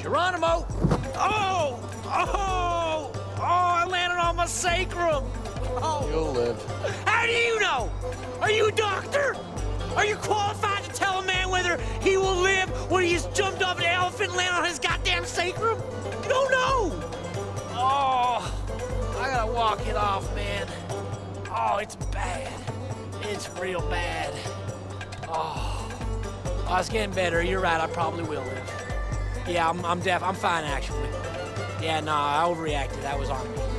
Geronimo! Oh! Oh! Oh, I landed on my sacrum! Oh. You'll live. How do you know? Are you a doctor? Are you qualified to tell a man whether he will live when he's jumped off an elephant and landed on his goddamn sacrum? You don't know! Oh, I gotta walk it off, man. Oh, it's bad. It's real bad. Oh, it's getting better. You're right, I probably will live. Yeah, I'm fine, actually. Yeah, no, I overreacted. That was on me.